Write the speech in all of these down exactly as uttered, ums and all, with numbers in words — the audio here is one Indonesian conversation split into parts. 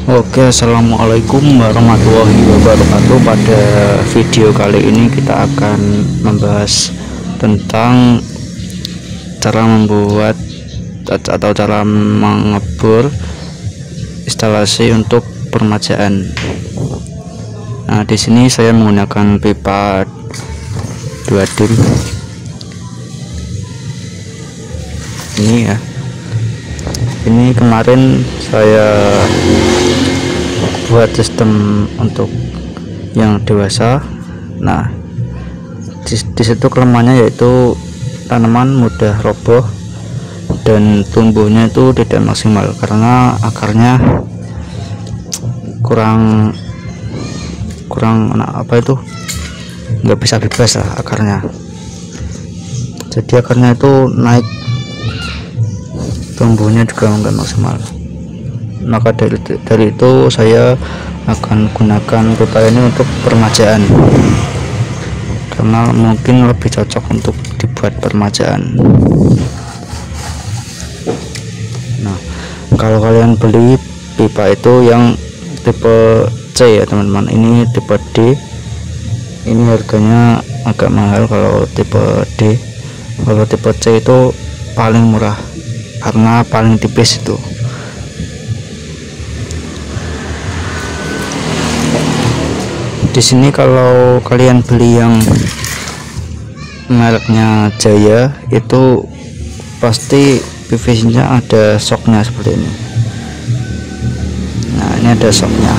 Oke, assalamualaikum warahmatullahi wabarakatuh. Pada video kali ini kita akan membahas tentang cara membuat atau cara mengebor instalasi untuk permajaan. Nah, di sini saya menggunakan pipa dua dim ini ya. Ini kemarin saya buat sistem untuk yang dewasa. Nah, di, di situ kelemahannya yaitu tanaman mudah roboh dan tumbuhnya itu tidak maksimal karena akarnya kurang kurang apa itu nggak bisa bebas lah akarnya, jadi akarnya itu naik, tumbuhnya juga nggak maksimal. Maka dari, dari itu saya akan gunakan pipa ini untuk permajaan karena mungkin lebih cocok untuk dibuat permajaan. Nah, kalau kalian beli pipa itu yang tipe C ya teman-teman, ini tipe D, ini harganya agak mahal. Kalau tipe D, kalau tipe C itu paling murah karena paling tipis itu. Di sini kalau kalian beli yang mereknya Jaya itu pasti P V C-nya ada shocknya seperti ini. Nah, ini ada shocknya.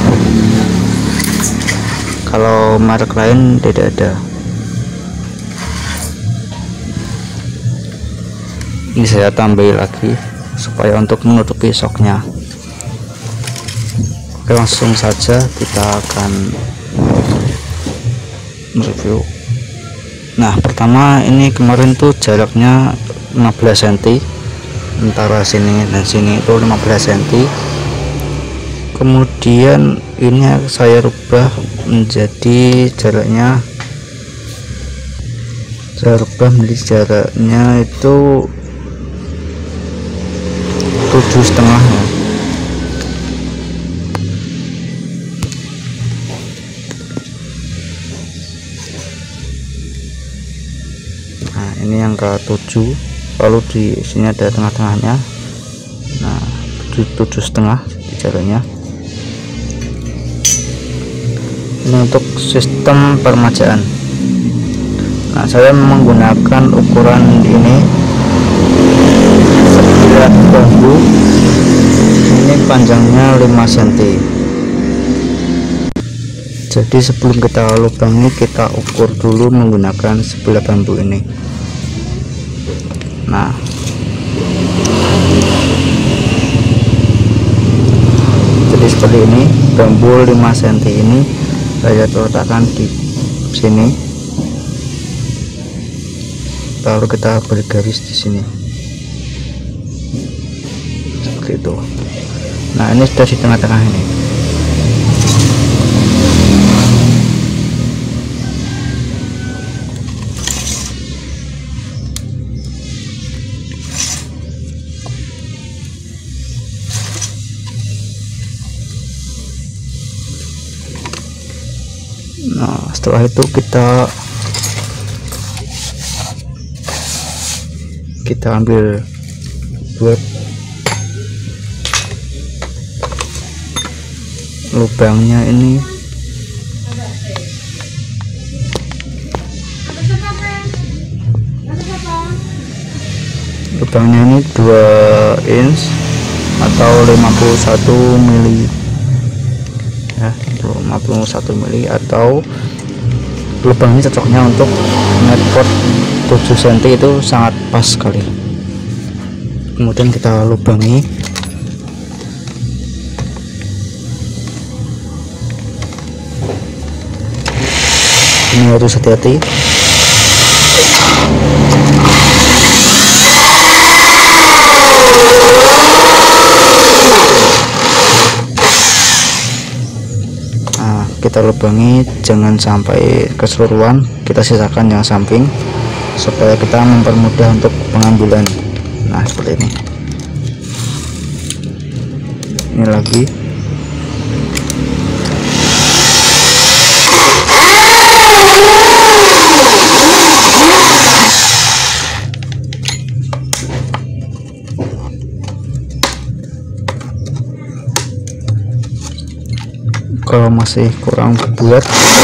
Kalau merek lain tidak ada. Ini saya tambahin lagi supaya untuk menutupi shocknya. Oke, langsung saja kita akan review. Nah, pertama ini kemarin tuh jaraknya lima belas sentimeter antara sini dan sini, itu lima belas sentimeter. Kemudian ini saya rubah menjadi jaraknya saya rubah menjadi jaraknya itu tujuh setengah ya. Nah, ini yang ke tujuh, lalu di sini ada tengah-tengahnya. Nah, tujuh setengah jaraknya. Ini untuk sistem permajaan. Nah, saya menggunakan ukuran ini sebilah bambu, ini panjangnya lima sentimeter. Jadi sebelum kita lubangi, kita ukur dulu menggunakan sebilah bambu ini. Nah, jadi seperti ini, bambu lima sentimeter ini saya letakkan di sini, lalu kita beri garis di sini seperti itu. Nah, ini sudah di tengah-tengah ini. Nah, setelah itu kita kita ambil buat lubangnya ini. Lubangnya ini dua inch atau lima puluh satu mili ya, lima puluh satu mili, atau lubang ini cocoknya untuk netpot tujuh sentimeter, itu sangat pas sekali. Kemudian kita lubangi. Ini harus hati-hati. Kita lubangi, jangan sampai keseluruhan, kita sisakan yang samping supaya kita mempermudah untuk pengambilan. Nah, seperti ini. Ini lagi kalau masih kurang bulat.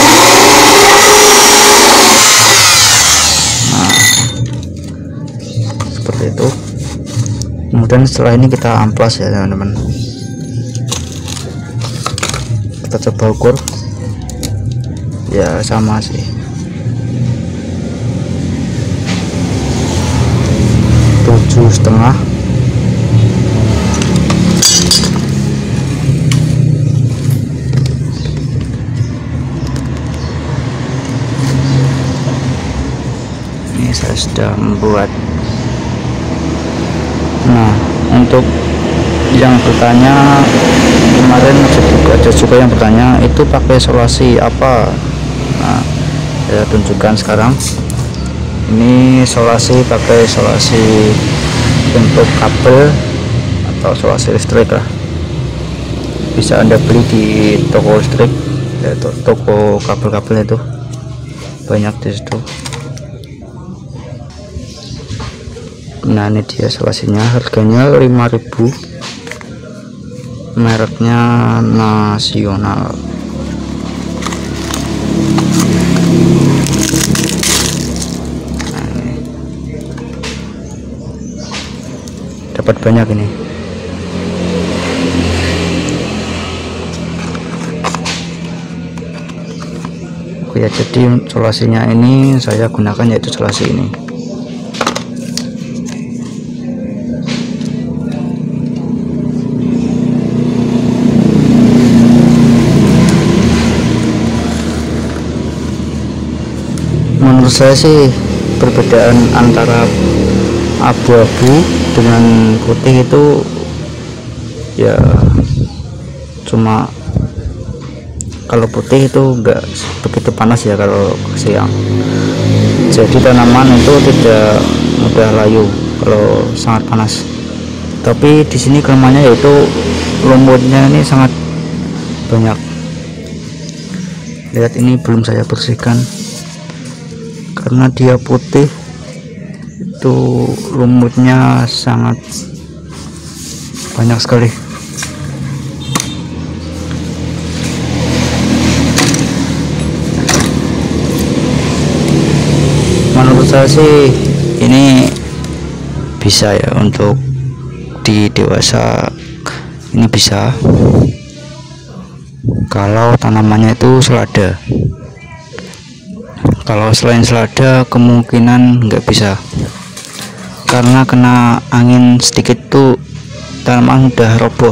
Nah, seperti itu. Kemudian setelah ini kita amplas ya teman-teman, kita coba ukur ya, sama sih tujuh setengah. Ini saya sudah membuat. Nah, untuk yang bertanya kemarin ada juga yang bertanya itu pakai solasi apa. Nah, saya tunjukkan sekarang. Ini solasi pakai solasi untuk kabel atau solasi listrik lah, bisa Anda beli di toko listrik ya, toko kabel-kabel itu banyak di situ. Nah, ini dia solasinya, harganya lima ribu, mereknya Nasional. Nah, ini dapat banyak ini. Oke ya, jadi solasinya ini saya gunakan yaitu solasi ini. Menurut saya sih perbedaan antara abu-abu dengan putih itu ya cuma kalau putih itu enggak begitu panas ya kalau siang, jadi tanaman itu tidak mudah layu kalau sangat panas. Tapi di sini kelemahannya yaitu lumutnya ini sangat banyak. Lihat, ini belum saya bersihkan karena dia putih, itu lumutnya sangat banyak sekali. Menurut saya sih ini bisa ya untuk di dewasa, ini bisa kalau tanamannya itu selada. Kalau selain selada kemungkinan nggak bisa, karena kena angin sedikit tuh tanaman udah roboh.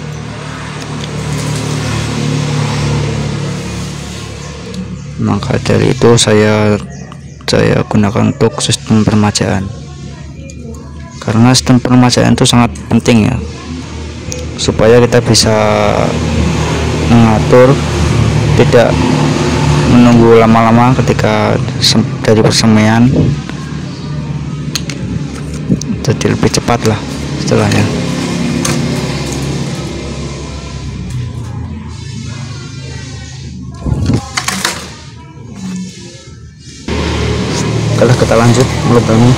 Maka dari itu saya saya gunakan untuk sistem permajaan, karena sistem permajaan itu sangat penting ya, supaya kita bisa mengatur, tidak menunggu lama-lama ketika dari persemaian, jadi lebih cepat lah setelahnya. Kalau kita lanjut melubangi.